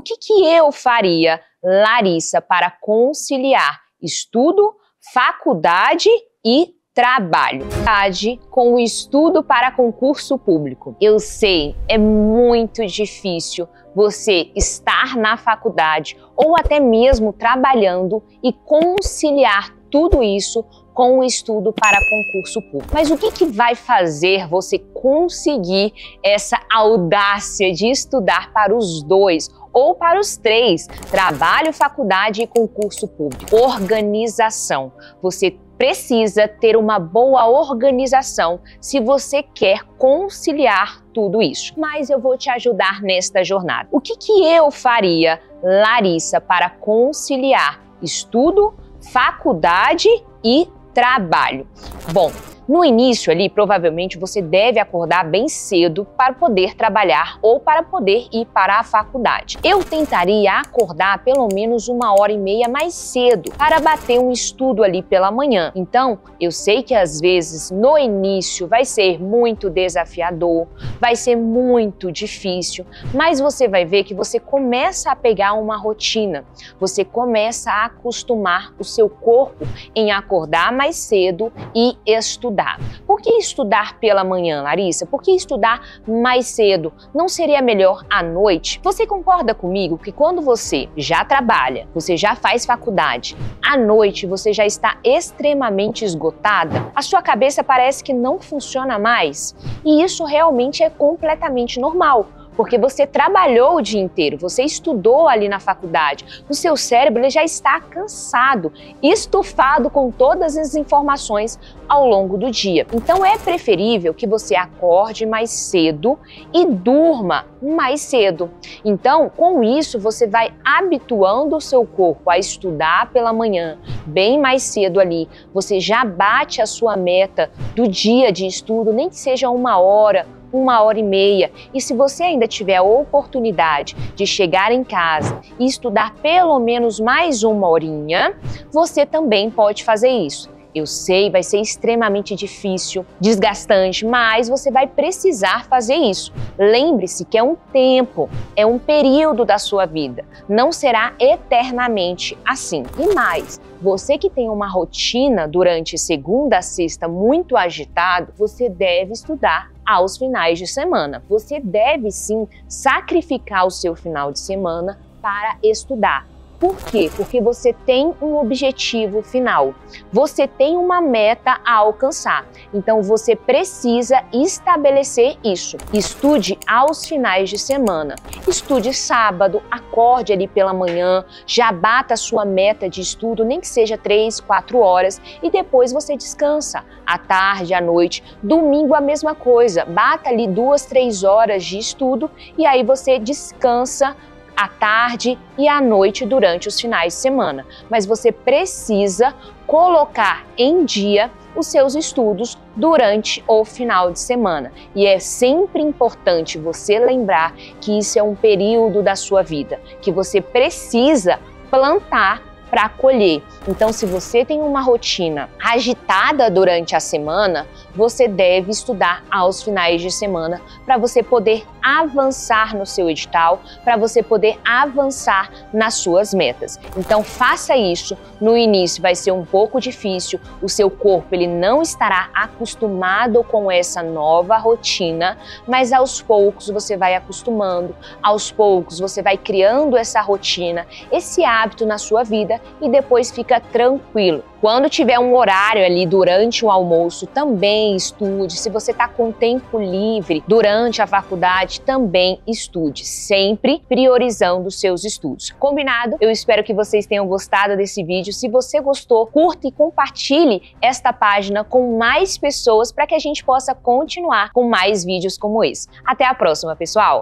que eu faria, Larissa, para conciliar estudo, faculdade e trabalho com o estudo para concurso público? Eu sei, é muito difícil você estar na faculdade ou até mesmo trabalhando e conciliar tudo isso com o estudo para concurso público. Mas o que vai fazer você conseguir essa audácia de estudar para os dois ou para os três, trabalho, faculdade e concurso público? Organização. Você precisa ter uma boa organização se você quer conciliar tudo isso. Mas eu vou te ajudar nesta jornada. O que eu faria, Larissa, para conciliar estudo, faculdade e trabalho? Bom, no início ali, provavelmente você deve acordar bem cedo para poder trabalhar ou para poder ir para a faculdade. Eu tentaria acordar pelo menos 1h30 mais cedo para bater um estudo ali pela manhã. Então, eu sei que às vezes no início vai ser muito desafiador, vai ser muito difícil, mas você vai ver que você começa a pegar uma rotina, você começa a acostumar o seu corpo em acordar mais cedo e estudar. Por que estudar pela manhã, Larissa? Por que estudar mais cedo? Não seria melhor à noite? Você concorda comigo que quando você já trabalha, você já faz faculdade, à noite você já está extremamente esgotada? A sua cabeça parece que não funciona mais. E isso realmente é completamente normal. Porque você trabalhou o dia inteiro, você estudou ali na faculdade, o seu cérebro ele já está cansado, estufado com todas as informações ao longo do dia. Então é preferível que você acorde mais cedo e durma mais cedo. Então, com isso, você vai habituando o seu corpo a estudar pela manhã, bem mais cedo ali. Você já bate a sua meta do dia de estudo, nem que seja 1h, 1h30. E se você ainda tiver a oportunidade de chegar em casa e estudar pelo menos mais 1h, você também pode fazer isso. Eu sei, vai ser extremamente difícil, desgastante, mas você vai precisar fazer isso. Lembre-se que é um tempo, é um período da sua vida. Não será eternamente assim. E mais, você que tem uma rotina durante segunda a sexta muito agitado, você deve estudar aos finais de semana. Você deve sim sacrificar o seu final de semana para estudar. Por quê? Porque você tem um objetivo final, você tem uma meta a alcançar. Então você precisa estabelecer isso. Estude aos finais de semana. Estude sábado, acorde ali pela manhã, já bata a sua meta de estudo, nem que seja 3, 4 horas, e depois você descansa. À tarde, à noite, domingo a mesma coisa. Bata ali 2, 3 horas de estudo e aí você descansa à tarde e à noite durante os finais de semana. Mas você precisa colocar em dia os seus estudos durante o final de semana. E é sempre importante você lembrar que isso é um período da sua vida, que você precisa plantar para colher. Então, se você tem uma rotina agitada durante a semana, você deve estudar aos finais de semana para você poder avançar no seu edital, para você poder avançar nas suas metas. Então, faça isso. No início vai ser um pouco difícil, o seu corpo ele não estará acostumado com essa nova rotina, mas aos poucos você vai acostumando, aos poucos você vai criando essa rotina, esse hábito na sua vida e depois fica tranquilo. Quando tiver um horário ali durante o almoço, também estude. Se você está com tempo livre durante a faculdade, também estude, sempre priorizando os seus estudos. Combinado? Eu espero que vocês tenham gostado desse vídeo. Se você gostou, curta e compartilhe esta página com mais pessoas para que a gente possa continuar com mais vídeos como esse. Até a próxima, pessoal!